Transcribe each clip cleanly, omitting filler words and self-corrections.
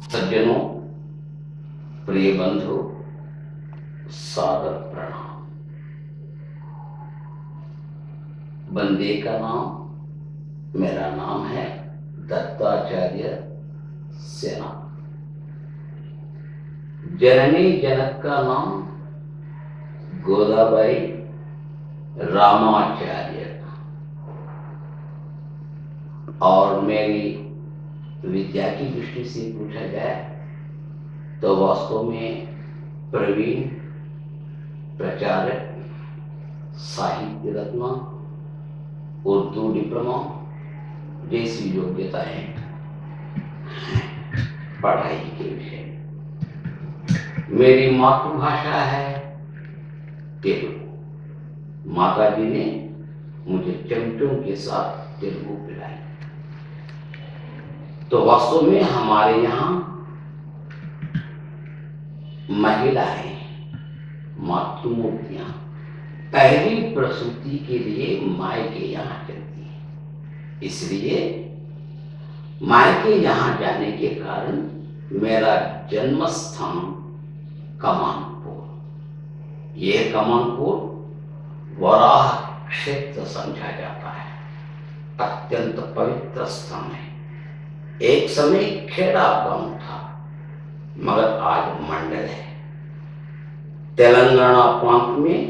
सज्जनों, प्रिय बंधु, सादर प्रणाम। बंदे का नाम, मेरा नाम है दत्ताचार्य सेना। जननी जनक का नाम गोदाबाई रामाचार्य और मेरी विद्या की दृष्टि से पूछा जाए तो वास्तव में प्रवीण, प्रचारक, साहित्य रत्न, उर्दू डिप्लोमा जैसी योग्यताएं पढ़ाई के विषय। मेरी मातृभाषा है तेलुगु। माता जी ने मुझे चमचों के साथ तेलुगु पिलाई। तो वास्तव में हमारे यहाँ महिलाएं, मातृमूर्तियां पहली प्रसूति के लिए मायके यहाँ चलती हैं। इसलिए मायके यहाँ जाने के कारण मेरा जन्म स्थान कमानपुर, यह कमानपुर वराह क्षेत्र समझा जाता है। अत्यंत पवित्र स्थान है। एक समय खेड़ा गांव था, मगर आज मंडल है। तेलंगाना प्रांत में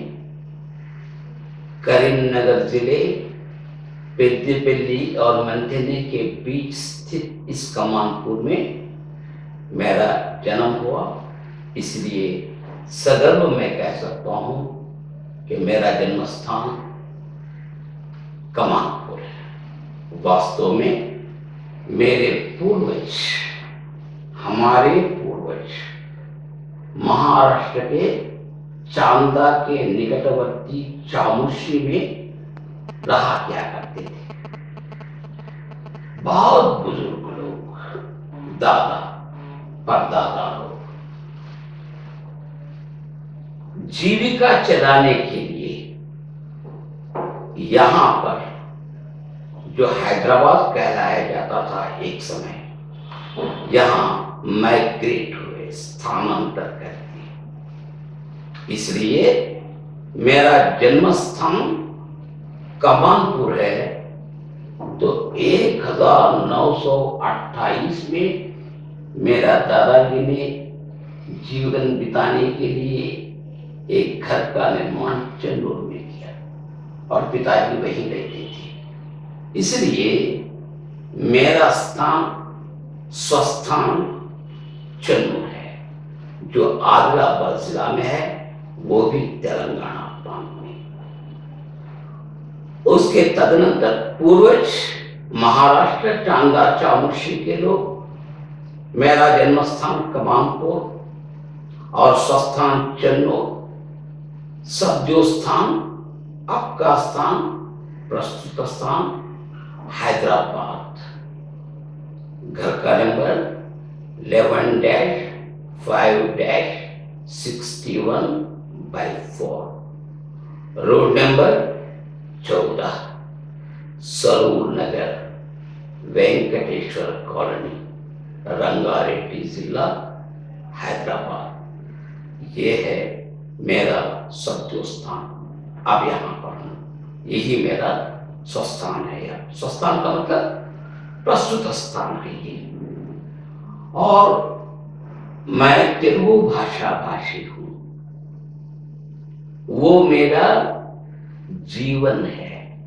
करीमनगर जिले पेद्दीपल्ली और मंथेने के बीच स्थित इस कमानपुर में मेरा जन्म हुआ। इसलिए सगर्व मैं कह सकता हूं कि मेरा जन्म स्थान कमानपुर है। वास्तव में मेरे पूर्वज, हमारे पूर्वज महाराष्ट्र के चांदा के निकटवर्ती चामुशी में रहा क्या करते थे। बहुत बुजुर्ग लोग, दादा परदादा लोग जीविका चलाने के लिए यहां पर, जो हैदराबाद कहलाया जाता था एक समय, यहां माइग्रेट हुए, स्थानांतर करके। इसलिए मेरा जन्म स्थान कमानपुर है। तो 1928 में मेरा दादाजी ने जीवन बिताने के लिए एक घर का निर्माण चंदूर में किया और पिताजी वहीं रहते थे। इसलिए मेरा स्थान, स्वस्थान चन्नूर है, जो आदिलाबाद जिला में है, वो भी तेलंगाना प्रांत में। उसके तदनंतर पूर्वज महाराष्ट्र चांदा चामुशी के लोग मेरा जन्म स्थान कमानपुर और स्वस्थान चन्नूर, सब जो स्थान, आपका स्थान, प्रस्तुत स्थान हैदराबाद। घर का number 11-5-61/4, road number 14, Saroor Nagar, Venkateshwara colony, Rangareddy जिला, हैदराबाद। ये है मेरा सत्यो स्थान। अब यहाँ पर यही मेरा स्वस्थान है। स्वस्थान का मतलब प्रस्तुत स्थान है ये। और मैं तेलुगु भाषा भाषी हूं, वो मेरा जीवन है।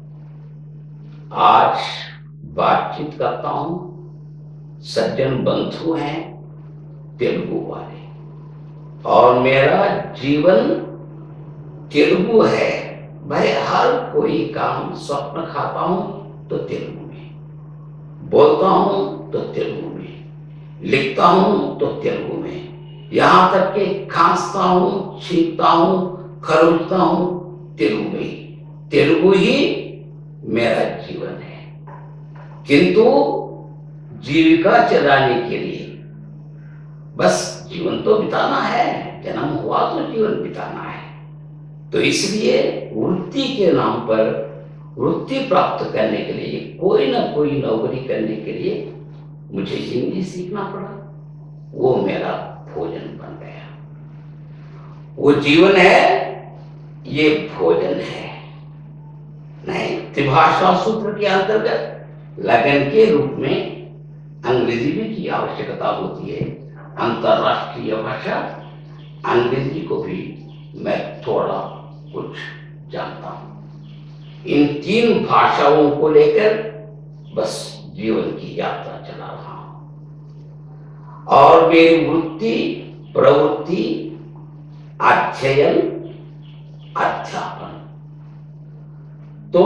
आज बातचीत करता हूं, सज्जन बंधु हैं तेलुगु वाले, और मेरा जीवन तेलुगु है। भाई, हर कोई काम, स्वप्न खाता हूं तो तेलुगु में, बोलता हूं तो तेलुगु में, लिखता हूं तो तेलुगु में, यहां तक कि खांसता हूं, छींकता हूं, खरोचता हूं, तेलुगु में। तेलुगु ही मेरा जीवन है। किंतु जीविका चलाने के लिए बस जीवन तो बिताना है, जन्म हुआ तो जीवन बिताना है। तो इसलिए वृत्ति के नाम पर, वृत्ति प्राप्त करने के लिए, कोई ना कोई नौकरी करने के लिए मुझे हिंदी सीखना पड़ा। वो मेरा भोजन बन गया। वो जीवन है, ये भोजन है। नहीं, त्रिभाषा सूत्र के अंतर्गत लगन के रूप में अंग्रेजी भी की आवश्यकता होती है। अंतरराष्ट्रीय भाषा अंग्रेजी को भी मैं थोड़ा कुछ जानता हूं। इन 3 भाषाओं को लेकर बस जीवन की यात्रा चला रहा हूं। और मेरी वृत्ति, प्रवृत्ति, अध्ययन, अध्यापन। तो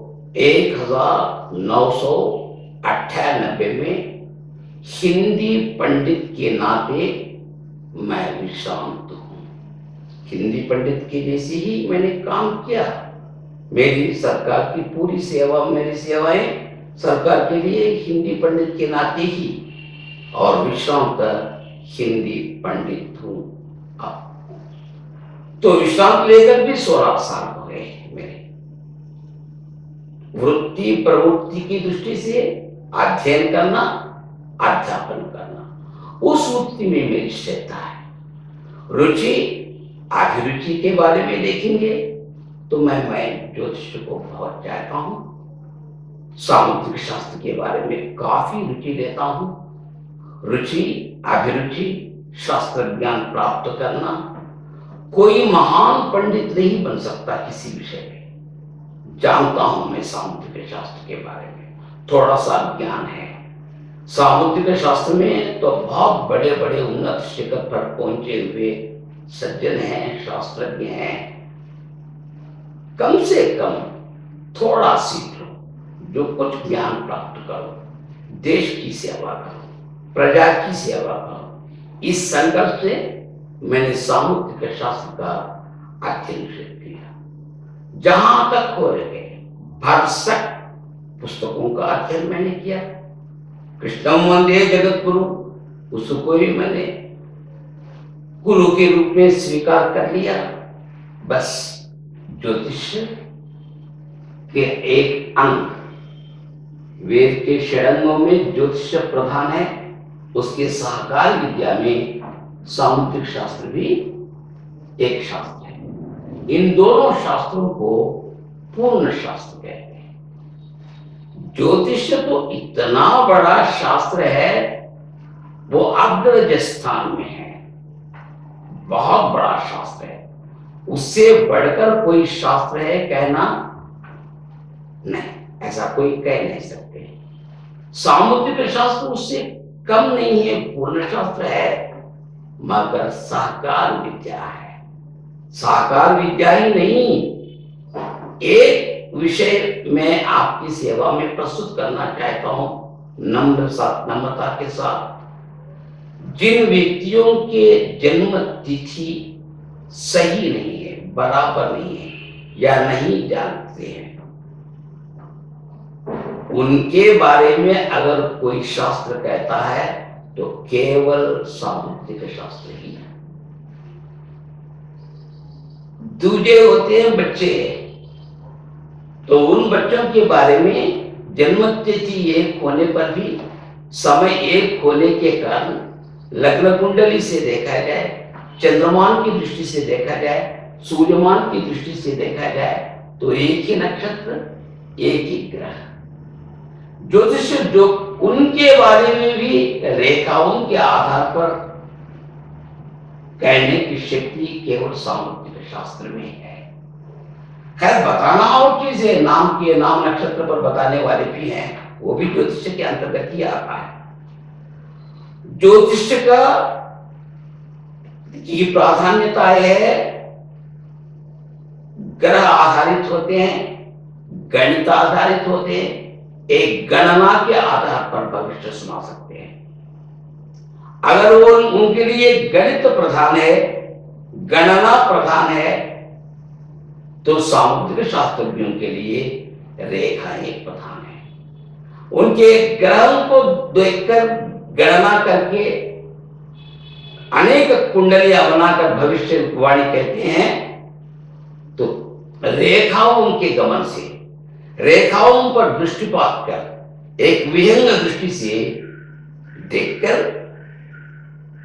1998 में हिंदी पंडित के नाते मैं विश्रांत हूं। हिंदी पंडित के जैसे ही मैंने काम किया। मेरी सरकार की पूरी सेवा, मेरी सेवाएं सरकार के लिए हिंदी पंडित के नाते ही, और विश्रांत हिंदी पंडित हूं अब। तो विश्रांत लेकर भी 16 साल हो गए मेरे। वृत्ति प्रवृत्ति की दृष्टि से अध्ययन करना, अध्यापन करना, उस वृत्ति में मेरी श्रद्धा है। रुचि, अभिरुचि के बारे में देखेंगे तो मैं ज्योतिष को बहुत चाहता हूं। सामुद्रिक शास्त्र के बारे में काफी रुचि लेता हूं। रुचि, अभिरुचि, शास्त्र ज्ञान प्राप्त करना। कोई महान पंडित नहीं बन सकता किसी विषय में। जानता हूं मैं सामुद्रिक शास्त्र के बारे में, थोड़ा सा ज्ञान है। सामुद्रिक शास्त्र में तो बहुत बड़े बड़े उन्नत शिखर पर पहुंचे हुए सज्जन हैं, शास्त्रज्ञ हैं। कम से कम थोड़ा सीख लो, जो कुछ ज्ञान प्राप्त करो, देश की सेवा करो, प्रजा की सेवा करो। इस संघर्ष से मैंने सामुद्रिक शास्त्र का अध्ययन किया। जहां तक हो रहे भरसक पुस्तकों का अध्ययन मैंने किया। कृष्णम वंदे जगत गुरु, उसको भी मैंने गुरु के रूप में स्वीकार कर लिया। बस ज्योतिष के एक अंग, वेद के षडंगों में ज्योतिष प्रधान है, उसके सहकार विद्या में सामुद्रिक शास्त्र भी एक शास्त्र है। इन दोनों शास्त्रों को पूर्ण शास्त्र कहते हैं। ज्योतिष तो इतना बड़ा शास्त्र है, वो अग्रज स्थान में है, बहुत बड़ा शास्त्र है। उससे बढ़कर कोई शास्त्र है कहना नहीं, ऐसा कोई कह नहीं सकते। सामुद्रिक शास्त्र उससे कम नहीं है, पूर्ण शास्त्र है, मगर साकार विद्या है। साकार विद्या ही नहीं, एक विषय में आपकी सेवा में प्रस्तुत करना चाहता हूं नम्रता के साथ। जिन व्यक्तियों के जन्म तिथि सही नहीं है, बराबर नहीं है, या नहीं जानते हैं, उनके बारे में अगर कोई शास्त्र कहता है तो केवल सामुद्रिक शास्त्र ही है। दूजे होते हैं बच्चे, तो उन बच्चों के बारे में जन्म तिथि एक होने पर भी, समय एक होने के कारण लग्न कुंडली से देखा जाए, चंद्रमान की दृष्टि से देखा जाए, सूर्यमान की दृष्टि से देखा जाए, तो एक ही नक्षत्र, एक ही ग्रह। ज्योतिष जो उनके बारे में भी रेखाओं के आधार पर कहने की शक्ति केवल सामुद्रिक शास्त्र में है। खैर, बताना और चीज है, नाम नक्षत्र पर बताने वाले भी हैं, वो भी ज्योतिष के अंतर्गत ही आता है। ज्योतिष का की प्राधान्यता है, ग्रह आधारित होते हैं, गणित आधारित होते हैं, एक गणना के आधार पर भविष्य सुना सकते हैं। अगर वो उनके लिए गणित प्रधान है, गणना प्रधान है, तो सामुद्रिक शास्त्रज्ञों के लिए रेखाएं प्रधान है। उनके ग्रहों को देखकर गणना करके अनेक कुंडलियां बनाकर भविष्यवाणी कहते हैं, तो रेखाओं के गमन से, रेखाओं पर दृष्टिपात कर, एक विहंग दृष्टि से देखकर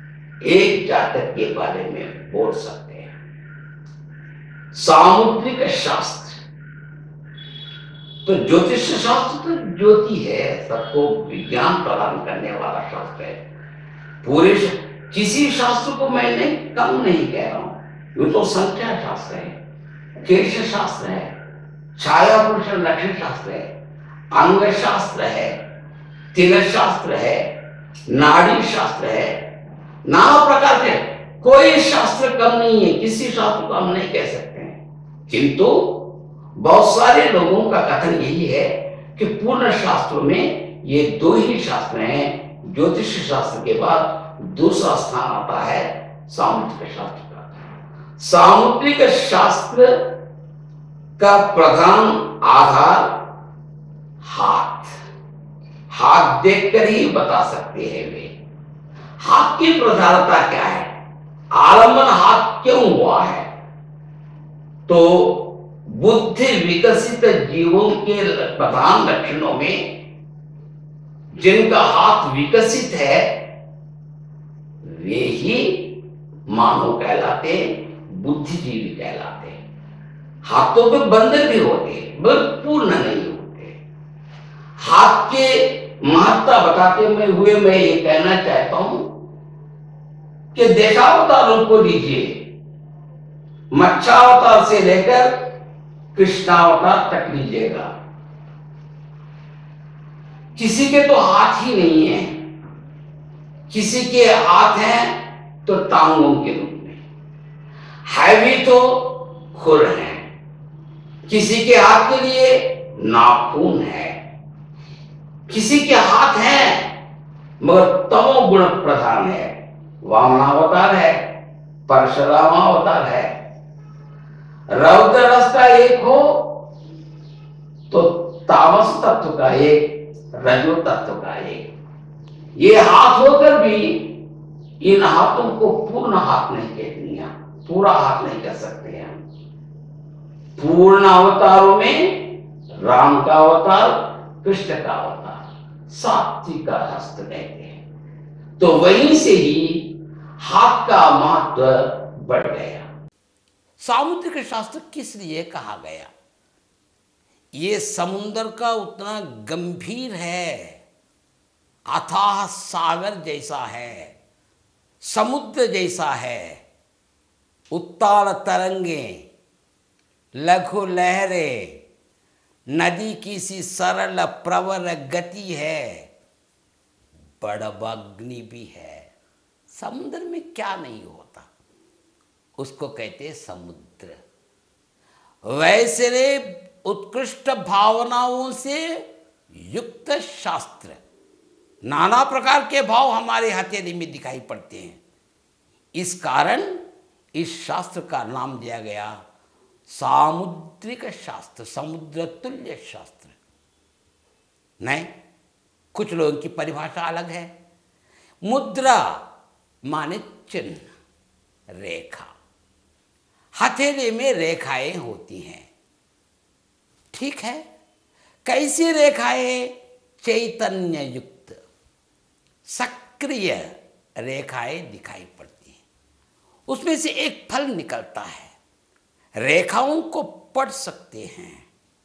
एक जातक के बारे में बोल सकते हैं। सामुद्रिक शास्त्र तो ज्योतिष शास्त्र तो ज्योति है, सबको विज्ञान प्रदान करने वाला शास्त्र है। पूरे किसी शास्त्र को मैं नहीं कम नहीं कह रहा हूं, ये तो संख्या शास्त्र है, केश शास्त्र है, छाया पुरुष लक्षण शास्त्र है, अंग शास्त्र है, तिल शास्त्र है, नाड़ी शास्त्र है, नाना प्रकार के कोई शास्त्र कम नहीं है, किसी शास्त्र को हम नहीं कह सकते हैं। किंतु बहुत सारे लोगों का कथन यही है कि पूर्ण शास्त्रों में ये दो ही शास्त्र हैं, ज्योतिष शास्त्र के बाद दूसरा स्थान आता है सामुद्रिक शास्त्र का। सामुद्रिक शास्त्र का प्रधान आधार हाथ देखकर ही बता सकते हैं वे। हाथ की प्रधानता क्या है, आलंबन हाथ क्यों हुआ है? तो बुद्धि विकसित जीवों के प्रधान लक्षणों में जिनका हाथ विकसित है वे ही मानव कहलाते, बुद्धिजीवी कहलाते। हाथों पे बंधन भी होते, बल्कि पूर्ण नहीं होते। हाथ के महत्ता बताते हुए मैं ये कहना चाहता हूं कि देशावतारों को लीजिए, मत्स्यावतार से लेकर कृष्णावतार तक लीजिएगा, किसी के तो हाथ ही नहीं है, किसी के हाथ हैं तो टांगों के रूप में, है भी तो खुर हैं, किसी के हाथ के लिए नाखून है, किसी के हाथ हैं मगर तमोगुण प्रधान है, वामनावतार है, परशुरामावतार है। रौद्र रस का एक हो तो तामस तत्व का एक, रजो तत्व का एक। ये हाथ होकर भी इन हाथों को पूर्ण हाथ नहीं कहती हैं, पूरा हाथ नहीं कह सकते हैं। पूर्ण अवतारों में राम का अवतार, कृष्ण का अवतार, सात्विक का हस्त कहते हैं। तो वहीं से ही हाथ का महत्व बढ़ गया। सामुद्रिक शास्त्र किस लिए कहा गया? ये समुद्र का उतना गंभीर है, अथाह सागर जैसा है, समुद्र जैसा है, उत्ताल तरंगें, लघु लहरें, नदी की सी सरल प्रवर गति है, बड़बग्नि भी है। समुद्र में क्या नहीं होता, उसको कहते हैं समुद्र। वैसे उत्कृष्ट भावनाओं से युक्त शास्त्र, नाना प्रकार के भाव हमारे हथेली में दिखाई पड़ते हैं। इस कारण इस शास्त्र का नाम दिया गया सामुद्रिक शास्त्र, समुद्र तुल्य शास्त्र। नहीं, कुछ लोगों की परिभाषा अलग है। मुद्रा माने चिन्ह, रेखा, हथेली में रेखाएं होती हैं, ठीक है। कैसी रेखाएं? चैतन्य युक्त सक्रिय रेखाएं दिखाई पड़ती हैं। उसमें से एक फल निकलता है, रेखाओं को पढ़ सकते हैं।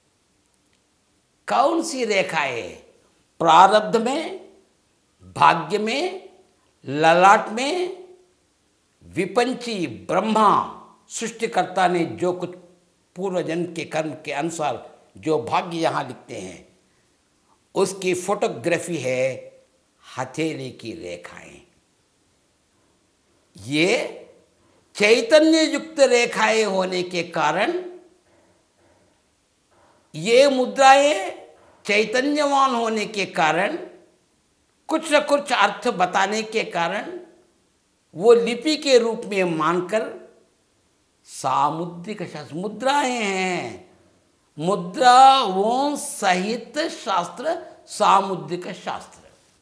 कौन सी रेखाएं? प्रारब्ध में, भाग्य में, ललाट में, विपंची ब्रह्मा सृष्टिकर्ता ने जो कुछ पूर्वजन्म के कर्म के अनुसार जो भाग्य यहाँ लिखते हैं उसकी फोटोग्राफी है हथेली की रेखाएं। ये चैतन्य युक्त रेखाएं होने के कारण, ये मुद्राएं चैतन्यवान होने के कारण, कुछ न कुछ अर्थ बताने के कारण वो लिपि के रूप में मानकर सामुद्रिक शास्त्र, मुद्राएं हैं, मुद्राओं सहित शास्त्र सामुद्रिक शास्त्र।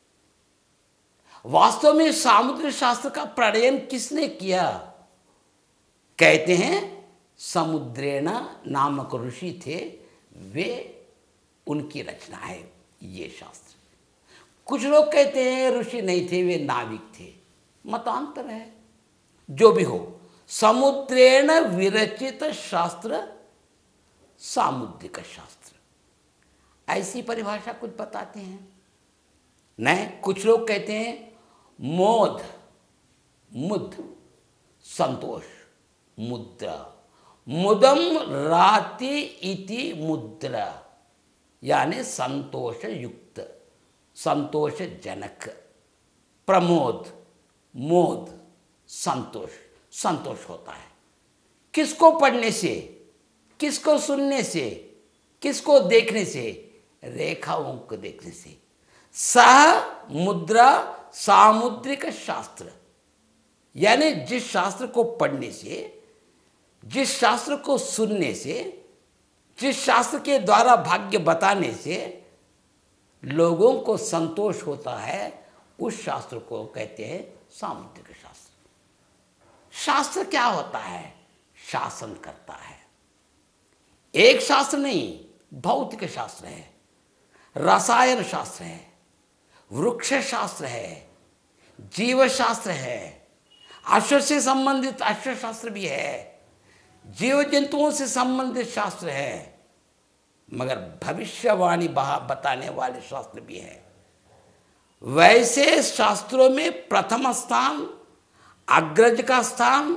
वास्तव में सामुद्रिक शास्त्र का प्रणयन किसने किया? कहते हैं समुद्रेण नामक ऋषि थे, वे उनकी रचना है ये शास्त्र। कुछ लोग कहते हैं ऋषि नहीं थे, वे नाविक थे। मतांतर है, जो भी हो। समुद्रेण विरचित शास्त्र सामुद्रिक शास्त्र, ऐसी परिभाषा कुछ बताते हैं। नहीं, कुछ लोग कहते हैं मोद, मुद, संतोष, मुद्रा, मुदम राति इति मुद्रा, यानी संतोष युक्त, संतोष जनक, प्रमोद, मोद, संतोष, संतोष होता है। किसको पढ़ने से, किसको सुनने से, किसको देखने से? रेखाओं को देखने से। सह मुद्रा सामुद्रिक शास्त्र, यानी जिस शास्त्र को पढ़ने से, जिस शास्त्र को सुनने से, जिस शास्त्र के द्वारा भाग्य बताने से लोगों को संतोष होता है, उस शास्त्र को कहते हैं सामुद्रिक शास्त्र। शास्त्र क्या होता है? शासन करता है। एक शास्त्र नहीं, भौतिक शास्त्र है, रसायन शास्त्र है, वृक्ष शास्त्र है, जीव शास्त्र है, अश्व से संबंधित अश्व शास्त्र भी है, जीव जंतुओं से संबंधित शास्त्र है, मगर भविष्यवाणी बताने वाले शास्त्र भी है। वैसे शास्त्रों में प्रथम स्थान, अग्रज का स्थान,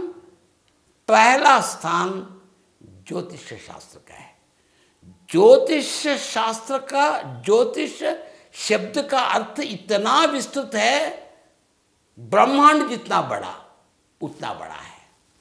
पहला स्थान ज्योतिष शास्त्र का है। ज्योतिष शास्त्र का, ज्योतिष शब्द का अर्थ इतना विस्तृत है, ब्रह्मांड जितना बड़ा उतना बड़ा है।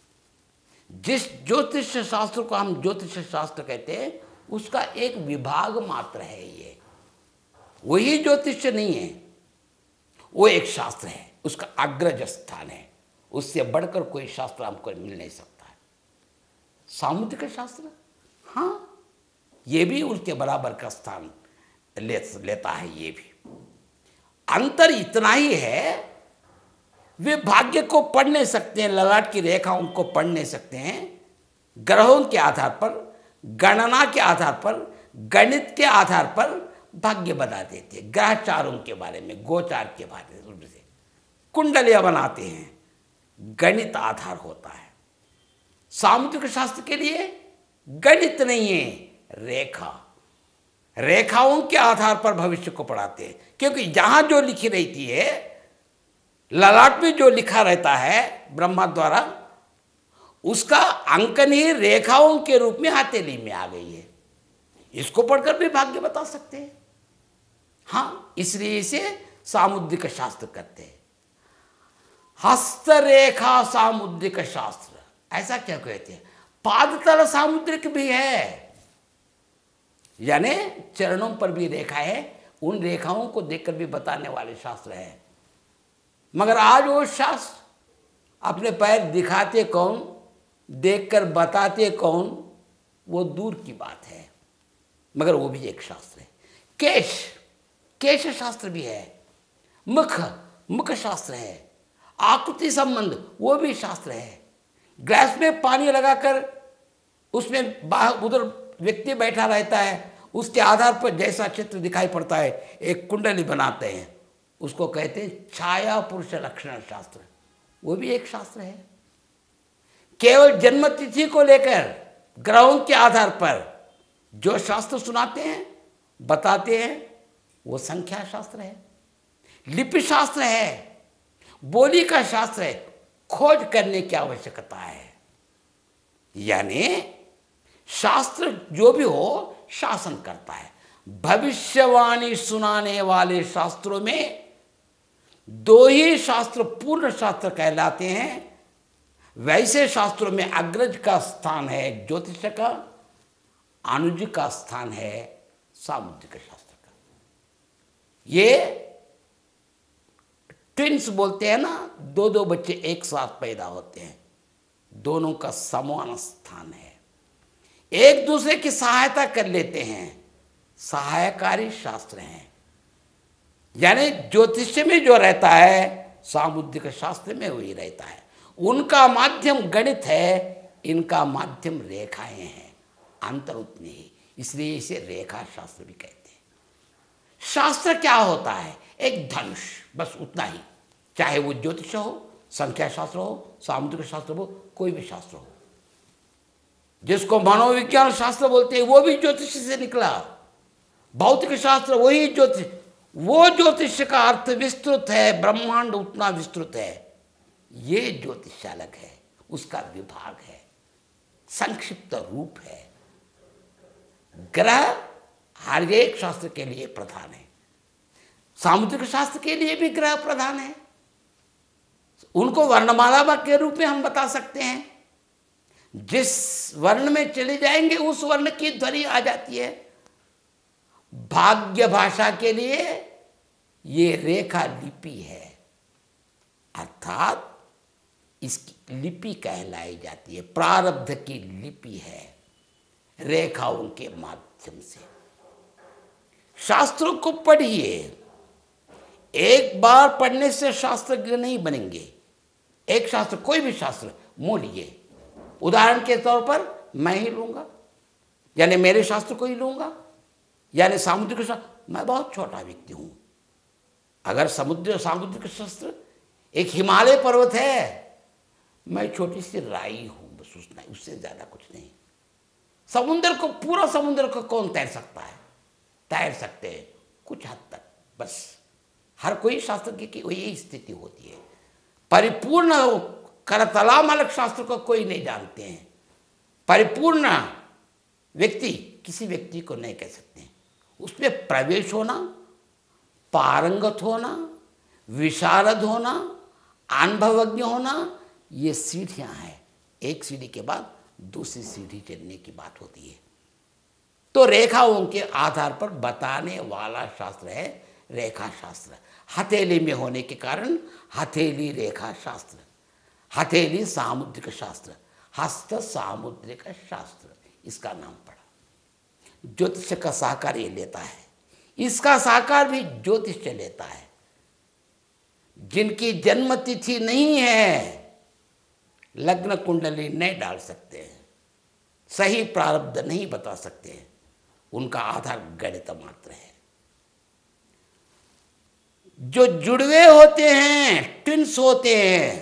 जिस ज्योतिष शास्त्र को हम ज्योतिष शास्त्र कहते हैं, उसका एक विभाग मात्र है ये, वही ज्योतिष नहीं है, वो एक शास्त्र है, उसका अग्रज स्थान है, उससे बढ़कर कोई शास्त्र हमको मिल नहीं सकता है। सामुद्रिक शास्त्र, हाँ, ये भी उसके बराबर का स्थान लेता है। ये भी अंतर इतना ही है, वे भाग्य को पढ़ नहीं सकते हैं, ललाट की रेखाओं को पढ़ नहीं सकते हैं, ग्रहों के आधार पर, गणना के आधार पर, गणित के आधार पर भाग्य बता देते हैं। ग्रहचारों के बारे में, गोचार के बारे में से कुंडलियां बनाते हैं, गणित आधार होता है। सामुद्रिक शास्त्र के लिए गणित नहीं है, रेखा, रेखाओं के आधार पर भविष्य को पढ़ाते हैं, क्योंकि यहां जो लिखी रहती है, ललाट में जो लिखा रहता है ब्रह्मा द्वारा, उसका अंकन ही रेखाओं के रूप में हथेली में आ गई है। इसको पढ़कर भी भाग्य बता सकते हैं। हाँ, इसलिए इसे सामुद्रिक शास्त्र कहते हैं। हस्तरेखा सामुद्रिक शास्त्र, ऐसा क्या कहते हैं? पादतल सामुद्रिक भी है, यानी चरणों पर भी रेखा है, उन रेखाओं को देखकर भी बताने वाले शास्त्र है। मगर आज वो शास्त्र अपने पैर दिखाते कौन, देखकर बताते कौन, वो दूर की बात है, मगर वो भी एक शास्त्र है। केश, केश शास्त्र भी है। मुख, मुख शास्त्र है। आकृति संबंध, वो भी शास्त्र है। ग्लास में पानी लगाकर उसमें बाहर उधर व्यक्ति बैठा रहता है, उसके आधार पर जैसा चित्र दिखाई पड़ता है, एक कुंडली बनाते हैं, उसको कहते हैं छाया पुरुष लक्षण शास्त्र, वो भी एक शास्त्र है। केवल जन्म तिथि को लेकर ग्रहों के आधार पर जो शास्त्र सुनाते हैं, बताते हैं, वो संख्या शास्त्र है। लिपि शास्त्र है, बोली का शास्त्र है, खोज करने की आवश्यकता है। यानी शास्त्र जो भी हो शासन करता है। भविष्यवाणी सुनाने वाले शास्त्रों में दो ही शास्त्र पूर्ण शास्त्र कहलाते हैं। वैसे शास्त्रों में अग्रज का स्थान है ज्योतिष का, अनुज का स्थान है सामुद्रिक शास्त्र का। ये ट्विंस बोलते हैं ना, दो दो बच्चे एक साथ पैदा होते हैं, दोनों का समान स्थान है, एक दूसरे की सहायता कर लेते हैं, सहायकारी शास्त्र हैं। यानी ज्योतिष में जो रहता है, सामुद्रिक शास्त्र में वही रहता है। उनका माध्यम गणित है, इनका माध्यम रेखाएं हैं, अंतर उतने ही, इसलिए इसे रेखा शास्त्र भी कहते हैं। शास्त्र क्या होता है? एक धनुष, बस उतना ही, चाहे वो ज्योतिष हो, संख्या शास्त्र हो, सामुद्रिक शास्त्र हो, कोई भी शास्त्र हो। जिसको मनोविज्ञान शास्त्र बोलते हैं वो भी ज्योतिष से निकला। भौतिक शास्त्र वही ज्योतिष, वो ज्योतिष का अर्थ विस्तृत है, ब्रह्मांड उतना विस्तृत है। ये ज्योतिष अलग है, उसका विभाग है, संक्षिप्त रूप है। ग्रह हर एक शास्त्र के लिए प्रधान है, सामुद्रिक शास्त्र के लिए भी ग्रह प्रधान है। उनको वर्णमाला के रूप में हम बता सकते हैं। जिस वर्ण में चले जाएंगे उस वर्ण की ध्वनि आ जाती है। भाग्य भाषा के लिए ये रेखा लिपि है, अर्थात इसकी लिपि कहलाई जाती है, प्रारब्ध की लिपि है, रेखाओं के माध्यम से। शास्त्रों को पढ़िए, एक बार पढ़ने से शास्त्रज्ञ नहीं बनेंगे। एक शास्त्र, कोई भी शास्त्र मोलिए। उदाहरण के तौर पर मैं ही लूंगा, यानी मेरे शास्त्र को ही लूंगा, यानी सामुद्रिक शास्त्र। मैं बहुत छोटा व्यक्ति हूं। अगर सामुद्रिक शास्त्र एक हिमालय पर्वत है, मैं छोटी सी राई हूं, बस उतना, उससे ज्यादा कुछ नहीं। समुद्र को, पूरा समुद्र को कौन तैर सकता है? तैर सकते हैं कुछ हद तक, बस। हर कोई शास्त्रज्ञ की यही स्थिति होती है। परिपूर्ण करतला मालक शास्त्र को कोई नहीं जानते हैं। परिपूर्ण व्यक्ति किसी व्यक्ति को नहीं कह सकते हैं। उसमें प्रवेश होना, पारंगत होना, विशारद होना, अनुभवज्ञ होना, ये सीढ़ियां हैं। एक सीढ़ी के बाद दूसरी सीढ़ी चढ़ने की बात होती है। तो रेखाओं के आधार पर बताने वाला शास्त्र है रेखा शास्त्र। हथेली में होने के कारण हथेली रेखा शास्त्र, हथेली सामुद्रिक शास्त्र, हस्त सामुद्रिक शास्त्र, इसका नाम पड़ा। ज्योतिष का सहकार ये लेता है, इसका सहकार भी ज्योतिष से लेता है। जिनकी जन्म तिथि नहीं है, लग्न कुंडली नहीं डाल सकते हैं, सही प्रारब्ध नहीं बता सकते हैं, उनका आधार गणित मात्र है। जो जुड़वे होते हैं, ट्विंस होते हैं,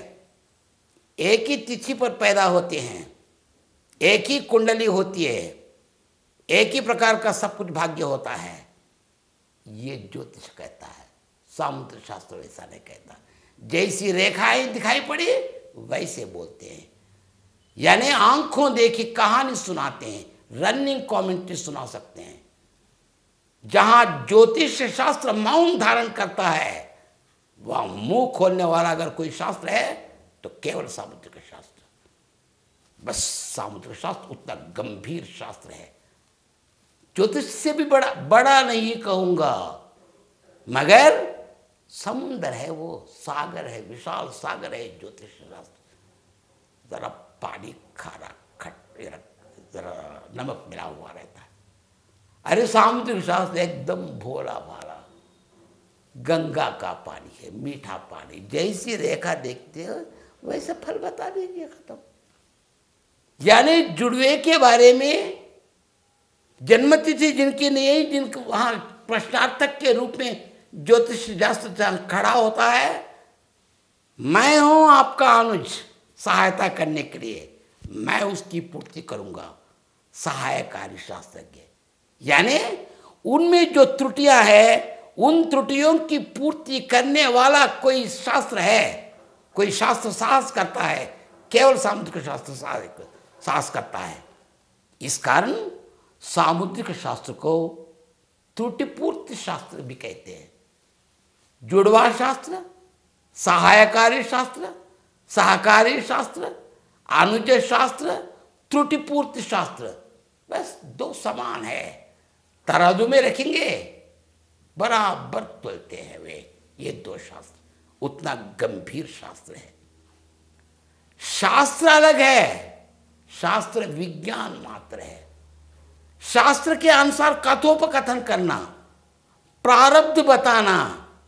एक ही तिथि पर पैदा होते हैं, एक ही कुंडली होती है, एक ही प्रकार का सब कुछ भाग्य होता है, ये ज्योतिष कहता है। सामुद्रिक शास्त्र वैसा नहीं कहता। जैसी रेखाएं दिखाई पड़ी वैसे बोलते हैं, यानी आंखों देखी कहानी सुनाते हैं, रनिंग कमेंट्री सुना सकते हैं। जहां ज्योतिष शास्त्र मौन धारण करता है, वह मुंह खोलने वाला अगर कोई शास्त्र है तो केवल सामुद्रिक शास्त्र। बस सामुद्रिक शास्त्र उतना गंभीर शास्त्र है, ज्योतिष से भी बड़ा नहीं कहूंगा, मगर समुद्र है, वो सागर है, विशाल सागर है ज्योतिष शास्त्र। जरा पानी खारा, खट, जरा नमक मिला हुआ रहता है। अरे सामुद्रिक शास्त्र एकदम भोला भाला, गंगा का पानी है, मीठा पानी। जैसी रेखा देखते हो वैसे फल बता देंगे, खत्म। यानी जुड़वे के बारे में जन्मतिथि जिनकी नहीं है, जिनको वहां प्रश्नार्थक के रूप में ज्योतिष शास्त्र खड़ा होता है, मैं हूं आपका अनुज, सहायता करने के लिए मैं उसकी पूर्ति करूंगा, सहायकारी शास्त्रज्ञ। यानी उनमें जो त्रुटियां हैं, उन त्रुटियों की पूर्ति करने वाला कोई शास्त्र है, कोई शास्त्र साहस करता है, केवल सामुद्रिक शास्त्र साहस करता है। इस कारण सामुद्रिक शास्त्र को त्रुटिपूर्ति शास्त्र भी कहते हैं। जुड़वा शास्त्र, सहायकारी शास्त्र, सहकारी शास्त्र, अनुज शास्त्र, त्रुटिपूर्ति शास्त्र, बस दो समान है। तराजू में रखेंगे बराबर तुलते हैं वे, ये दो शास्त्र। उतना गंभीर शास्त्र है। शास्त्र अलग है, शास्त्र विज्ञान मात्र है। शास्त्र के अनुसार कथोपकथन करना, प्रारब्ध बताना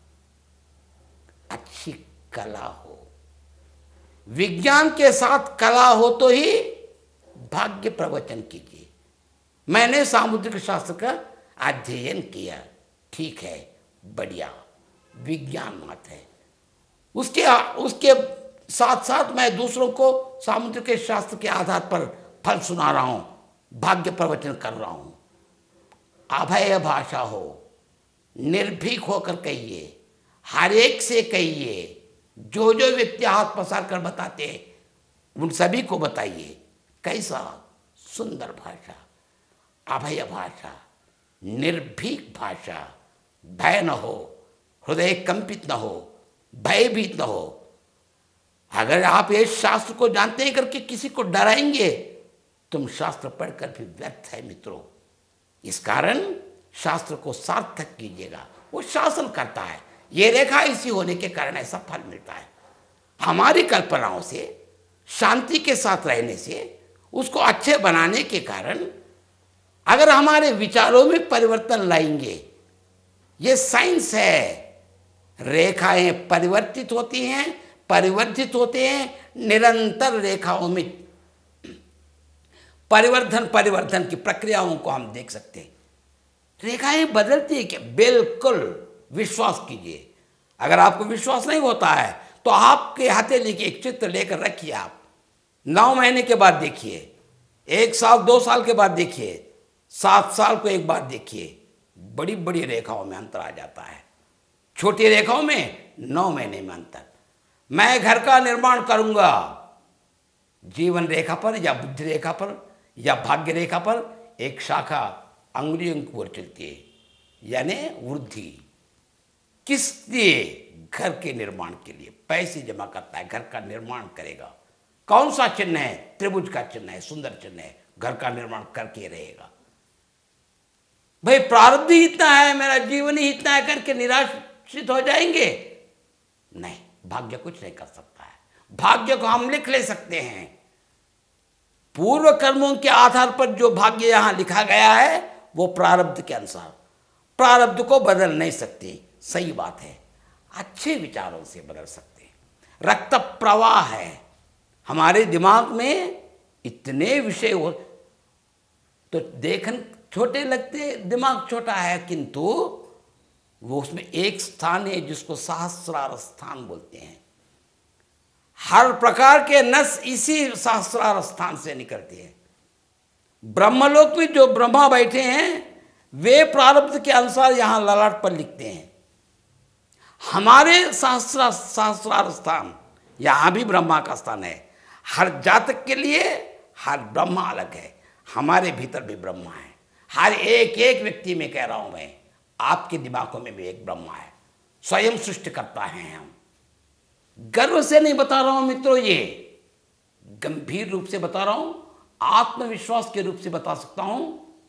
अच्छी कला हो। विज्ञान के साथ कला हो तो ही भाग्य प्रवचन कीजिए। मैंने सामुद्रिक शास्त्र का अध्ययन किया, ठीक है, बढ़िया, विज्ञान मात्र है। उसके साथ साथ मैं दूसरों को सामुद्रिक के शास्त्र के आधार पर फल सुना रहा हूं, भाग्य प्रवचन कर रहा हूं। अभय भाषा हो, निर्भीक होकर कहिए, हर एक से कहिए, जो जो व्यक्ति हाथ पसार कर बताते हैं उन सभी को बताइए। कैसा सुंदर भाषा, अभय भाषा, निर्भीक भाषा, भय न हो, हृदय कंपित न हो, भयभीत न हो। अगर आप इस शास्त्र को जानते हैं करके किसी को डराएंगे, तुम शास्त्र पढ़कर भी व्यर्थ है मित्रों। इस कारण शास्त्र को सार्थक कीजिएगा, वो शासन करता है। ये रेखा इसी होने के कारण ऐसा फल मिलता है। हमारी कल्पनाओं से, शांति के साथ रहने से, उसको अच्छे बनाने के कारण अगर हमारे विचारों में परिवर्तन लाएंगे, ये साइंस है। रेखाएं परिवर्तित होती हैं, परिवर्तित होते हैं, निरंतर रेखाओं में परिवर्तन की प्रक्रियाओं को हम देख सकते हैं। रेखाएं बदलती है क्या? बिल्कुल, विश्वास कीजिए। अगर आपको विश्वास नहीं होता है तो आपके हथेली के एक चित्र लेकर रखिए, आप 9 महीने के बाद देखिए, 1 साल 2 साल के बाद देखिए, 7 साल को एक बार देखिए, बड़ी बड़ी रेखाओं में अंतर आ जाता है। छोटी रेखाओं में 9 महीने में अंतर। मैं घर का निर्माण करूंगा, जीवन रेखा पर या बुद्धि रेखा पर या भाग्य रेखा पर एक शाखा अंगुलियों की ओर चलती है, यानी वृद्धि। किस लिए? घर के निर्माण के लिए पैसे जमा करता है, घर का निर्माण करेगा। कौन सा चिन्ह है? त्रिभुज का चिन्ह है, सुंदर चिन्ह है, घर का निर्माण करके रहेगा। भाई प्रारब्ध ही इतना है, मेरा जीवन ही इतना है करके निराशित हो जाएंगे? नहीं, भाग्य कुछ नहीं कर सकता है। भाग्य को हम लिख ले सकते हैं। पूर्व कर्मों के आधार पर जो भाग्य यहां लिखा गया है वो प्रारब्ध के अनुसार, प्रारब्ध को बदल नहीं सकते। सही बात है, अच्छे विचारों से बदल सकते हैं। रक्त प्रवाह है हमारे दिमाग में, इतने विषय हो तो देखन छोटे लगते, दिमाग छोटा है, किंतु वो उसमें एक स्थान है जिसको सहस्रार स्थान बोलते हैं। हर प्रकार के नस इसी सहस्रार स्थान से निकलते हैं। ब्रह्मलोक में जो ब्रह्मा बैठे हैं वे प्रारब्ध के अनुसार यहां ललाट पर लिखते हैं। हमारे सहस्रार स्थान, यहां भी ब्रह्मा का स्थान है। हर जातक के लिए हर ब्रह्मा अलग है, हमारे भीतर भी ब्रह्मा है। हर एक एक व्यक्ति में कह रहा हूं मैं, आपके दिमागों में भी एक ब्रह्मा है, स्वयं सृष्टि करता है। हम गर्व से नहीं बता रहा हूं मित्रों, ये गंभीर रूप से बता रहा हूं, आत्मविश्वास के रूप से बता सकता हूं।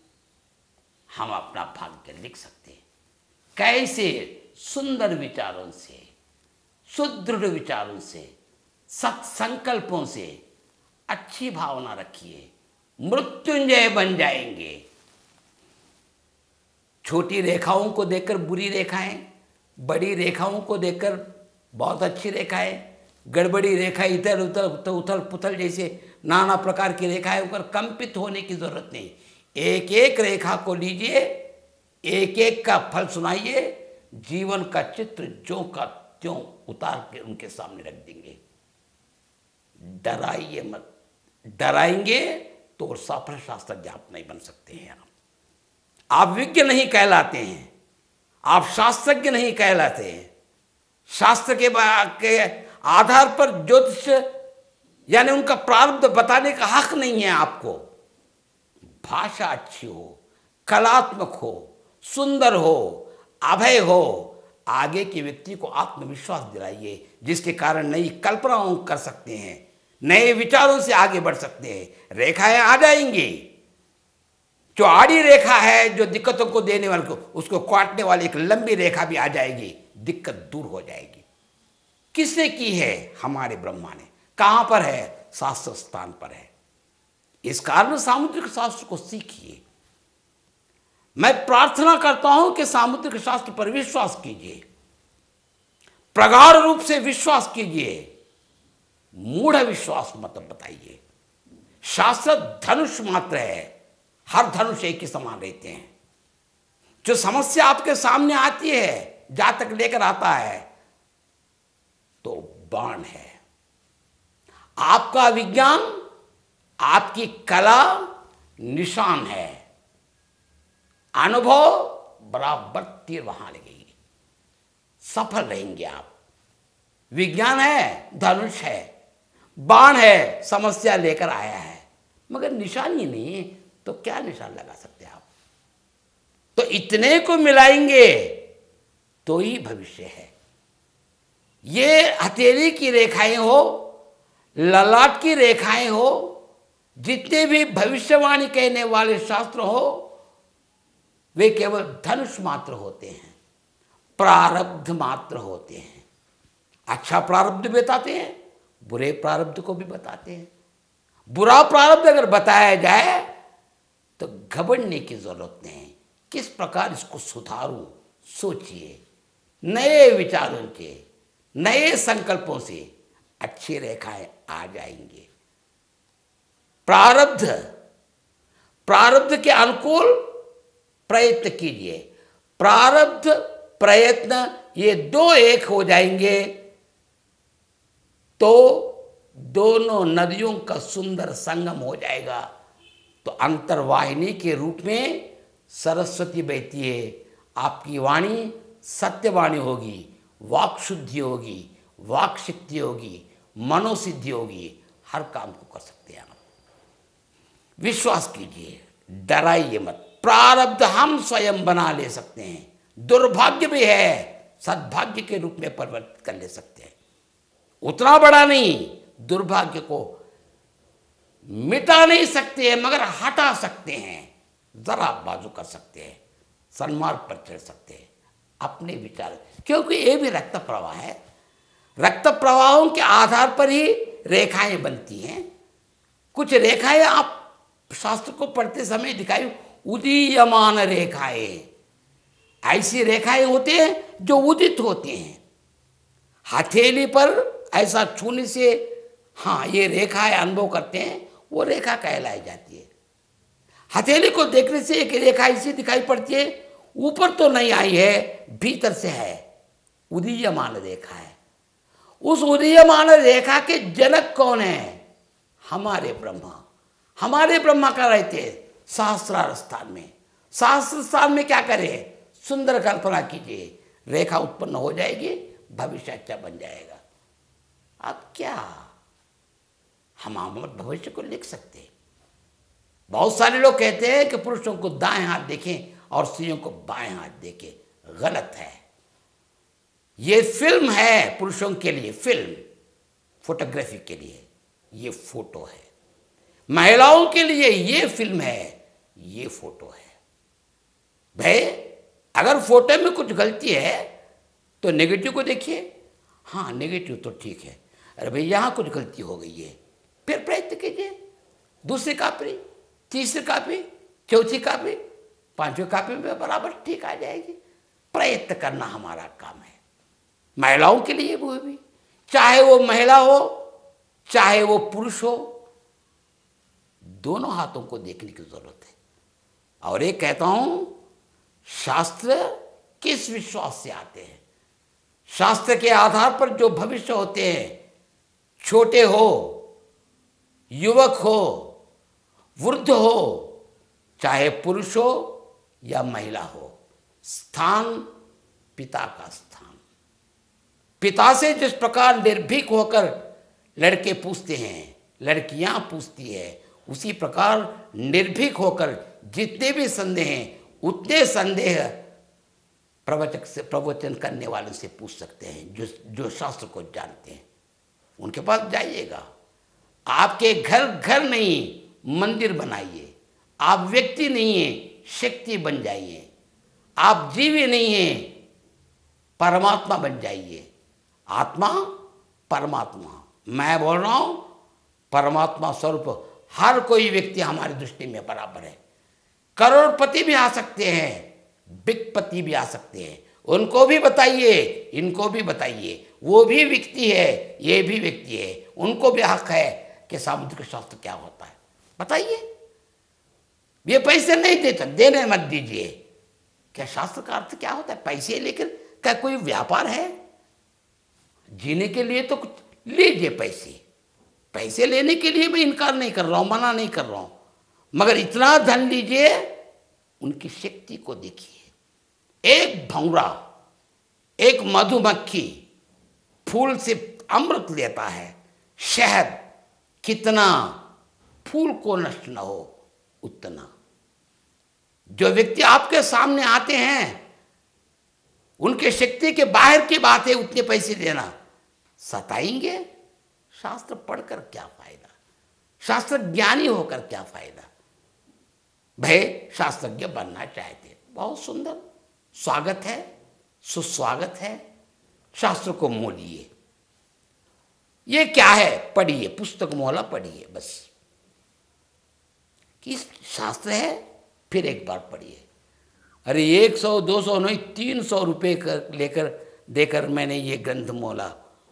हम अपना भाग्य लिख सकते हैं। कैसे? सुंदर विचारों से, सुदृढ़ विचारों से, सत्संकल्पों से। अच्छी भावना रखिए, मृत्युंजय बन जाएंगे। छोटी रेखाओं को देखकर बुरी रेखाएं, बड़ी रेखाओं को देखकर बहुत अच्छी रेखाएं, गड़बड़ी रेखा इधर उधर उथल पुथल जैसे नाना प्रकार की रेखाएं ऊपर कंपित होने की जरूरत नहीं। एक एक रेखा को लीजिए, एक एक का फल सुनाइए, जीवन का चित्र ज्यों का त्यों उतार के उनके सामने रख देंगे। डराइए मत, डराएंगे तो सफल शास्त्रज्ञ आप नहीं बन सकते हैं। आप विज्ञ नहीं कहलाते हैं, आप शास्त्रज्ञ नहीं कहलाते हैं। शास्त्र के आधार पर ज्योतिष यानी उनका प्रारब्ध बताने का हक नहीं है आपको। भाषा अच्छी हो, कलात्मक हो, सुंदर हो, अभय हो, आगे के व्यक्ति को आत्मविश्वास दिलाइए, जिसके कारण नई कल्पनाओं कर सकते हैं, नए विचारों से आगे बढ़ सकते हैं। रेखाएं आ जाएंगी। जो आड़ी रेखा है जो दिक्कतों को देने वाले को, उसको काटने वाली एक लंबी रेखा भी आ जाएगी, दिक्कत दूर हो जाएगी। किसने की है? हमारे ब्रह्मा ने। कहां पर है? शास्त्र स्थान पर है। इस कारण सामुद्रिक शास्त्र को सीखिए। मैं प्रार्थना करता हूं कि सामुद्रिक शास्त्र पर विश्वास कीजिए, प्रगाढ़ रूप से विश्वास कीजिए, मूढ़ विश्वास मत बताइए। शास्त्र धनुष मात्र है, हर धनुष एक ही समान रहते हैं। जो समस्या आपके सामने आती है, जातक लेकर आता है, तो बाण है, आपका विज्ञान, आपकी कला निशान है। अनुभव बराबर तीर वहां लगेगी, सफल रहेंगे आप। विज्ञान है, धनुष है, बाण है, समस्या लेकर आया है, मगर निशान ही नहीं है, तो क्या निशान लगा सकते हैं आप? तो इतने को मिलाएंगे तो ही भविष्य है। ये हथेली की रेखाएं हो, ललाट की रेखाएं हो, जितने भी भविष्यवाणी कहने वाले शास्त्र हो, वे केवल धनुष मात्र होते हैं, प्रारब्ध मात्र होते हैं। अच्छा प्रारब्ध बताते हैं, बुरे प्रारब्ध को भी बताते हैं। बुरा प्रारब्ध अगर बताया जाए तो घबराने की जरूरत नहीं। किस प्रकार इसको सुधारूं, सोचिए। नए विचारों के, नए संकल्पों से अच्छी रेखाएं आ जाएंगे। प्रारब्ध, प्रारब्ध के अनुकूल प्रयत्न कीजिए। प्रारब्ध प्रयत्न ये दो एक हो जाएंगे तो दोनों नदियों का सुंदर संगम हो जाएगा। तो अंतर्वाहिनी के रूप में सरस्वती बहती है। आपकी वाणी सत्यवाणी होगी, वाक शुद्धि होगी, वाक शक्ति होगी, मनोसिद्धि होगी, हर काम को कर सकते हैं आप। विश्वास कीजिए, डराइए मत। प्रारब्ध हम स्वयं बना ले सकते हैं। दुर्भाग्य भी है, सद्भाग्य के रूप में परिवर्तित कर ले सकते हैं। उतना बड़ा नहीं, दुर्भाग्य को मिटा नहीं सकते हैं मगर हटा सकते हैं, जरा बाजू कर सकते हैं, सन्मार्ग पर चढ़ सकते हैं अपने विचार। क्योंकि ये भी रक्त प्रवाह है। रक्त प्रवाहों के आधार पर ही रेखाएं बनती हैं। कुछ रेखाएं आप शास्त्र को पढ़ते समय दिखाई, उदीयमान रेखाएं, ऐसी रेखाएं होती हैं जो उदित होती हैं। हथेली पर ऐसा छूने से हाँ ये रेखाएं अनुभव करते हैं, वो रेखा कहलाई जाती है। हथेली को देखने से एक रेखा ऐसी दिखाई पड़ती है, ऊपर तो नहीं आई है, भीतर से है, उदीयमान रेखा है। उस उदीयमान रेखा के जनक कौन है? हमारे ब्रह्मा। हमारे ब्रह्मा का रहते सहस्रार स्थान में। सहस्र स्थान में क्या करें? सुंदर कल्पना कीजिए, रेखा उत्पन्न हो जाएगी, भविष्य अच्छा बन जाएगा। अब क्या हम भविष्य को लिख सकते हैं? बहुत सारे लोग कहते हैं कि पुरुषों को दाएं हाथ देखें और स्त्रियों को बाएं हाथ देखें। गलत है। ये फिल्म है पुरुषों के लिए, फिल्म फोटोग्राफी के लिए ये फोटो है। महिलाओं के लिए ये फिल्म है, ये फोटो है। भाई अगर फोटो में कुछ गलती है तो नेगेटिव को देखिए। हाँ नेगेटिव तो ठीक है, अरे भाई यहाँ कुछ गलती हो गई है, फिर प्रयत्न कीजिए। दूसरी कॉपी, तीसरी कॉपी, चौथी कॉपी, पांचवी कॉपी में बराबर ठीक आ जाएगी। प्रयत्न करना हमारा काम है। महिलाओं के लिए वो भी, चाहे वो महिला हो चाहे वो पुरुष हो, दोनों हाथों को देखने की जरूरत है। और ये कहता हूं, शास्त्र किस विश्वास से आते हैं? शास्त्र के आधार पर जो भविष्य होते हैं, छोटे हो, युवक हो, वृद्ध हो, चाहे पुरुष हो या महिला हो, स्थान पिता का स्थान। पिता से जिस प्रकार निर्भीक होकर लड़के पूछते हैं, लड़कियां पूछती है, उसी प्रकार निर्भीक होकर जितने भी संदेह हैं उतने संदेह प्रवचक से, प्रवचन करने वालों से पूछ सकते हैं, जो शास्त्र को जानते हैं। उनके पास जाइएगा। आपके घर घर नहीं मंदिर बनाइए। आप व्यक्ति नहीं हैं, शक्ति बन जाइए। आप जीवी नहीं हैं, परमात्मा बन जाइए। आत्मा परमात्मा, मैं बोल रहा हूं परमात्मा स्वरूप हर कोई व्यक्ति हमारी दृष्टि में बराबर है। करोड़पति भी आ सकते हैं, बिगपति भी आ सकते हैं, उनको भी बताइए, इनको भी बताइए। वो भी व्यक्ति है, ये भी व्यक्ति है, उनको भी हक है कि सामुद्रिक शास्त्र क्या होता है बताइए। ये पैसे नहीं देते, देने मत दीजिए। क्या शास्त्र का अर्थ क्या होता है? पैसे लेकर क्या कोई व्यापार है? जीने के लिए तो कुछ लीजिए पैसे, पैसे लेने के लिए मैं इनकार नहीं कर रहा हूँ, मना नहीं कर रहा हूँ, मगर इतना धन लीजिए, उनकी शक्ति को देखिए। एक भंवरा, एक मधुमक्खी फूल से अमृत लेता है, शहद, कितना फूल को नष्ट न हो उतना। जो व्यक्ति आपके सामने आते हैं, उनके शक्ति के बाहर की बात है उतने पैसे देना, सताएंगे। शास्त्र पढ़कर क्या फायदा, शास्त्र ज्ञानी होकर क्या फायदा। भाई शास्त्रज्ञ बनना चाहते, बहुत सुंदर, स्वागत है, सुस्वागत है, शास्त्र को मोलिए। ये क्या है, पढ़िए, पुस्तक मोला पढ़िए बस। कि शास्त्र है, फिर एक बार पढ़िए। अरे 100 200 नहीं, 300 रुपये लेकर देकर मैंने ये ग्रंथ मोला,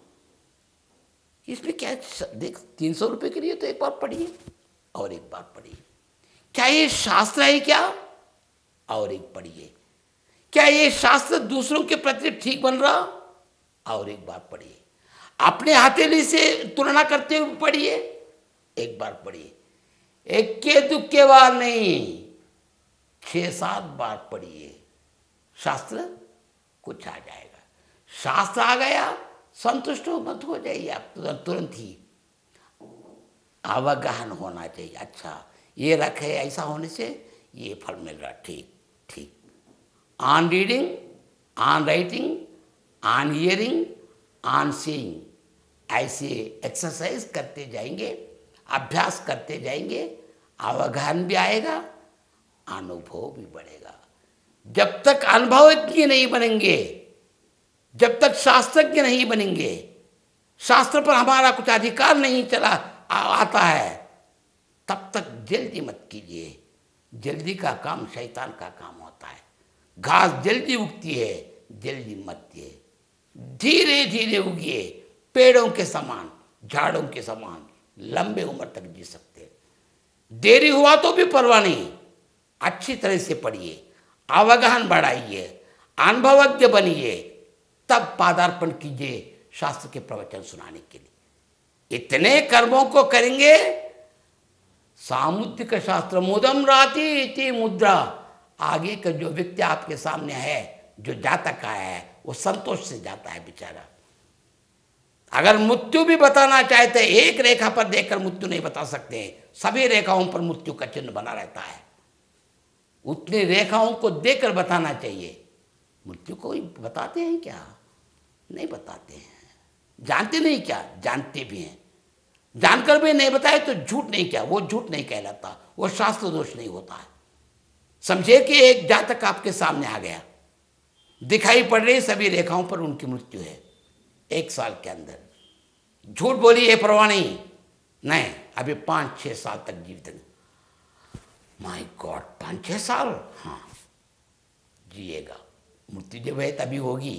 इसमें क्या देख, 300 रुपये के लिए तो एक बार पढ़िए और एक बार पढ़िए। क्या ये शास्त्र है क्या, और एक पढ़िए। क्या ये शास्त्र दूसरों के प्रति ठीक बन रहा, और एक बार पढ़िए। अपने हथेली से तुलना करते हुए पढ़िए, एक बार पढ़िए। एक के दुक्के बार नहीं, 6-7 बार पढ़िए, शास्त्र कुछ आ जाएगा। शास्त्र आ गया, संतुष्ट हो मत हो जाइए आप तुरंत ही। अवगाहन होना चाहिए, अच्छा ये रखे, ऐसा होने से ये फल मिल रहा, ठीक ठीक। On reading, on writing, on hearing, on seeing, ऐसे एक्सरसाइज करते जाएंगे, अभ्यास करते जाएंगे, अवगाहन भी आएगा, अनुभव भी बढ़ेगा। जब तक अनुभवज्ञ नहीं बनेंगे, जब तक शास्त्रज्ञ नहीं बनेंगे, शास्त्र पर हमारा कुछ अधिकार नहीं चला आता है, तब तक जल्दी मत कीजिए। जल्दी का काम शैतान का काम होता है। घास जल्दी उगती है, जल्दी मत दिए, धीरे धीरे उगिए, पेड़ों के समान, झाड़ों के समान लंबे उम्र तक जी सकते हैं। देरी हुआ तो भी परवाह नहीं, अच्छी तरह से पढ़िए, अवगाहन बढ़ाइए, अनुभवज्ञ बनिए, तब पादार्पण कीजिए शास्त्र के प्रवचन सुनाने के लिए। इतने कर्मों को करेंगे, सामुद्रिक शास्त्र मुदम राति इति मुद्रा। आगे का जो व्यक्ति आपके सामने है, जो जातक आया है, वो संतोष से जाता है बेचारा। अगर मृत्यु भी बताना चाहते, एक रेखा पर देखकर मृत्यु नहीं बता सकते, सभी रेखाओं पर मृत्यु का चिन्ह बना रहता है। उतनी रेखाओं को देखकर बताना चाहिए। मृत्यु को बताते हैं क्या, नहीं बताते हैं। जानते नहीं क्या, जानते भी हैं। जानकर भी नहीं बताए तो झूठ नहीं, क्या वो झूठ नहीं कहलाता, वो शास्त्र दोष नहीं होता है। समझे कि एक जातक आपके सामने आ गया, दिखाई पड़ रही सभी रेखाओं पर उनकी मृत्यु है 1 साल के अंदर। झूठ बोली है, परवाह नहीं, अभी 5-6 साल तक जीवित है। माय गॉड, 5-6 साल, हाँ जिएगा, मृत्यु जब है तभी होगी।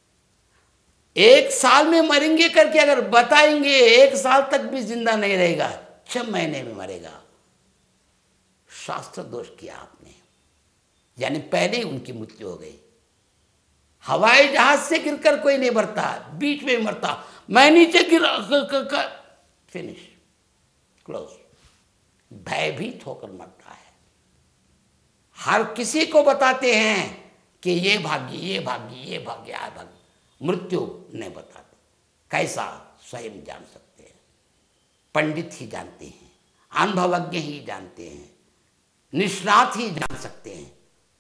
1 साल में मरेंगे करके अगर बताएंगे, 1 साल तक भी जिंदा नहीं रहेगा, 6 महीने में मरेगा। शास्त्र दोष किया आपने, यानी पहले ही उनकी मृत्यु हो गई। हवाई जहाज से गिरकर कोई नहीं मरता, बीच में मरता, मैं नीचे गिर, फिनिश, क्लोज। भयभीत होकर मरता है। हर किसी को बताते हैं कि ये भाग्य, ये भाग्य, ये भाग्य, आ भाग्य, मृत्यु नहीं बताते। कैसा, स्वयं जान सकते हैं, पंडित ही जानते हैं, अनुभवज्ञ ही जानते हैं, निष्णात ही जान सकते हैं।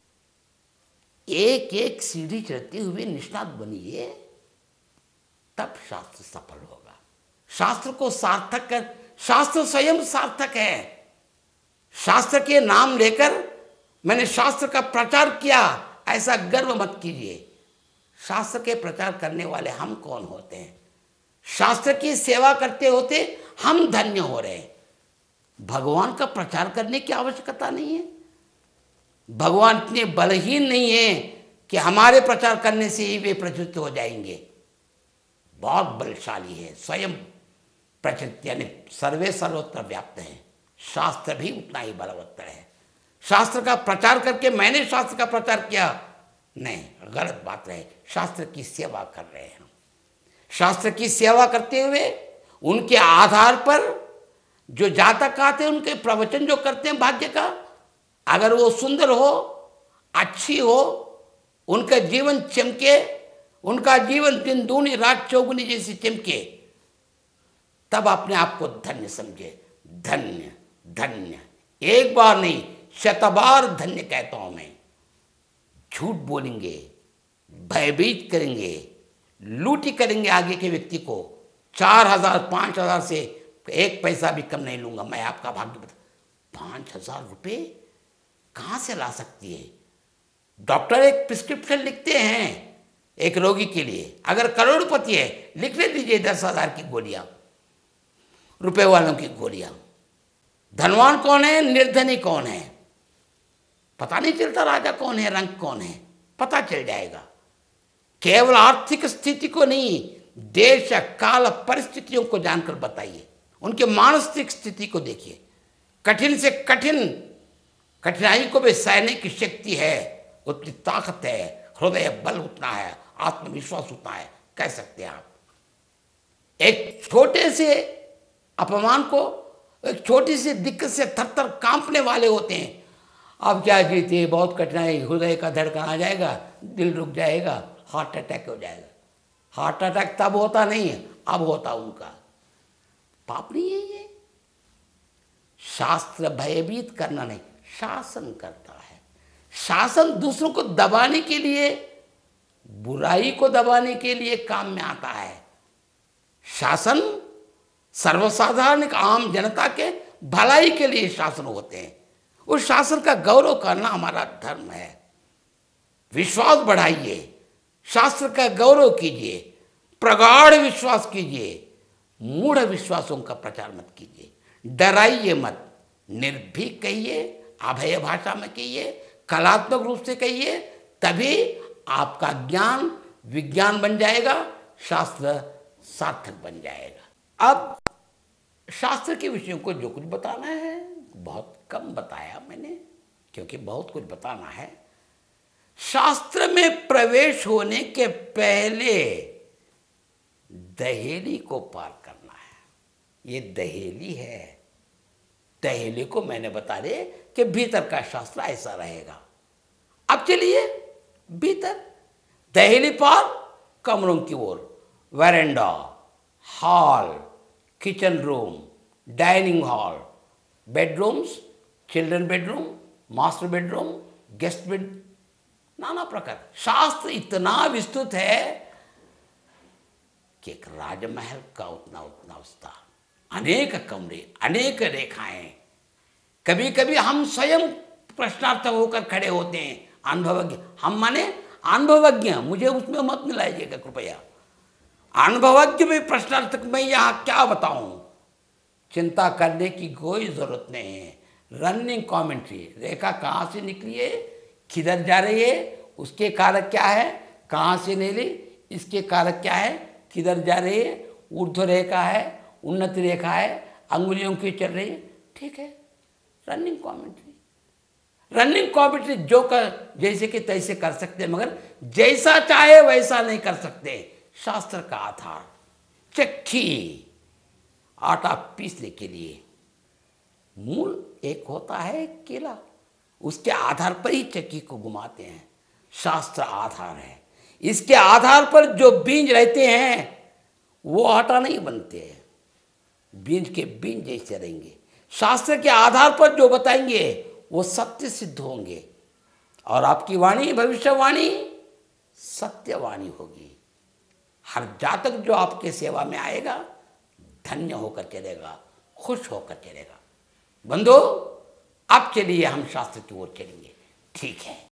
एक एक सीढ़ी चढ़ते हुए निष्णात बनिए, तब शास्त्र सफल होगा। शास्त्र को सार्थक कर, शास्त्र स्वयं सार्थक है। शास्त्र के नाम लेकर मैंने शास्त्र का प्रचार किया, ऐसा गर्व मत कीजिए। शास्त्र के प्रचार करने वाले हम कौन होते हैं? शास्त्र की सेवा करते होते हम धन्य हो रहे हैं। भगवान का प्रचार करने की आवश्यकता नहीं है। भगवान इतने बलहीन नहीं है कि हमारे प्रचार करने से ही वे प्रचलित हो जाएंगे। बहुत बलशाली है, स्वयं प्रचलित, यानी सर्वे सर्वत्र व्याप्त है। शास्त्र भी उतना ही बलवत्तर है। शास्त्र का प्रचार करके मैंने शास्त्र का प्रचार किया, नहीं, गलत बात रहे। शास्त्र की सेवा कर रहे हैं हम। शास्त्र की सेवा करते हुए उनके आधार पर जो जातक आते हैं उनके प्रवचन जो करते हैं भाग्य का, अगर वो सुंदर हो, अच्छी हो, उनका जीवन चमके, उनका जीवन दिन दूनी रात चौगुनी जैसी चमके, तब अपने आप को धन्य समझे। धन्य धन्य, एक बार नहीं, शतबार धन्य कहता हूं मैं। झूठ बोलेंगे, भयभीत करेंगे, लूटी करेंगे आगे के व्यक्ति को, 4,000 5,000 से 1 पैसा भी कम नहीं लूंगा, मैं आपका भाग्य बता। 5,000 रुपये कहाँ से ला सकती है? डॉक्टर एक प्रिस्क्रिप्शन लिखते हैं एक रोगी के लिए, अगर करोड़पति है लिखने दीजिए 10,000 की गोलियां, रुपए वालों की गोलियां। धनवान कौन है, निर्धनी कौन है, पता नहीं चलता। राजा कौन है, रंग कौन है, पता चल जाएगा। केवल आर्थिक स्थिति को नहीं, देश काल परिस्थितियों को जानकर बताइए, उनके मानसिक स्थिति को देखिए। कठिन से कठिन कठिनाई को भी सहने की शक्ति है, उतनी ताकत है, हृदय बल उतना है, आत्मविश्वास उतना है, कह सकते हैं आप। एक छोटे से अपमान को, एक छोटी सी दिक्कत से थर-थर कांपने वाले होते हैं। अब क्या जीते, बहुत कठिनाई, हृदय का धड़कन आ जाएगा, दिल रुक जाएगा, हार्ट अटैक हो जाएगा। हार्ट अटैक तब होता नहीं है, अब होता उनका। पाप नहीं है ये। शास्त्र भयभीत करना नहीं, शासन करता है। शासन दूसरों को दबाने के लिए, बुराई को दबाने के लिए काम में आता है। शासन सर्वसाधारण आम जनता के भलाई के लिए शासन होते हैं। उस शासन का गौरव करना हमारा धर्म है। विश्वास बढ़ाइए, शास्त्र का गौरव कीजिए, प्रगाढ़ विश्वास कीजिए, मूढ़ विश्वासों का प्रचार मत कीजिए। डराइए मत, निर्भीक कहिए, अभय भाषा में कहिए, कलात्मक रूप से कहिए, तभी आपका ज्ञान विज्ञान बन जाएगा, शास्त्र सार्थक बन जाएगा। अब शास्त्र के विषयों को जो कुछ बताना है बहुत कम बताया मैंने, क्योंकि बहुत कुछ बताना है। शास्त्र में प्रवेश होने के पहले दहेली को पार करना है। ये दहेली है। दहेली को मैंने बता दे कि भीतर का शास्त्र ऐसा रहेगा। अब चलिए भीतर दहेली पार, कमरों की ओर, veranda, hall, kitchen room, dining hall, bedrooms, children bedroom, master bedroom, guest bed, नाना प्रकार। शास्त्र इतना विस्तृत है कि एक राजमहल का उतना उतना विस्तार, अनेक कमरे, अनेक रेखाएं। कभी कभी हम स्वयं प्रश्नार्थक होकर खड़े होते हैं। अनुभवज्ञ, हम माने अनुभवज्ञ, मुझे उसमें मत मिलाइएगा कृपया। अनुभवज्ञ में प्रश्नार्थक में यहाँ क्या बताऊं, चिंता करने की कोई जरूरत नहीं है। रनिंग कमेंट्री, रेखा कहाँ से निकली है, किधर जा रही है, उसके कारक क्या है, कहाँ से निकली, इसके कारक क्या है, किधर जा रही है, ऊर्ध्व रेखा है, उन्नति रेखा है, अंगुलियों की चल रही है, ठीक है। रनिंग कमेंट्री, रनिंग कमेंट्री जो कर जैसे कि तैसे कर सकते हैं, मगर जैसा चाहे वैसा नहीं कर सकते। शास्त्र का आधार, चक्की, आटा पीसने के लिए मूल एक होता है केला, उसके आधार पर ही चक्की को घुमाते हैं। शास्त्र आधार है, इसके आधार पर जो बीज रहते हैं वो आटा नहीं बनते हैं, बीज के बीज जैसे रहेंगे। शास्त्र के आधार पर जो बताएंगे वो सत्य सिद्ध होंगे, और आपकी वाणी भविष्यवाणी सत्यवाणी होगी। हर जातक जो आपके सेवा में आएगा धन्य होकर चलेगा, खुश होकर चलेगा। बंधु, अब चलिए हम शास्त्र की ओर चलेंगे, ठीक है।